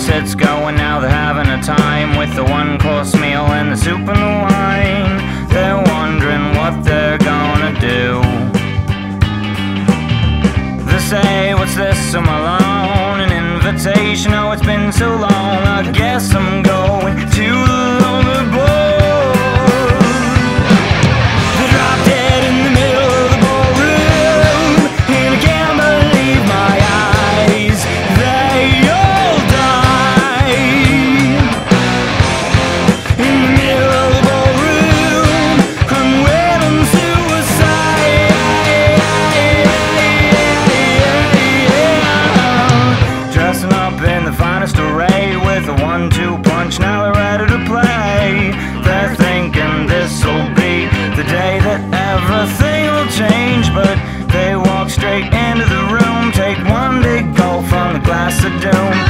hits going, now they're having a time with the one-course meal and the soup and the wine. They're wondering what they're gonna do. They say, what's this, am I alone? An invitation, oh it's been so long, I guess I'm going to the lonely boat. They drop dead in the middle of the ballroom, and I can't believe my eyes, they all died. In the middle of the ballroom, unwilling suicide. Dressing up in the finest array with a 1-2 punch, now they're ready to play. They're thinking this'll be the day that everything will change, but they walk straight into the room, take one big gulp from the glass of doom.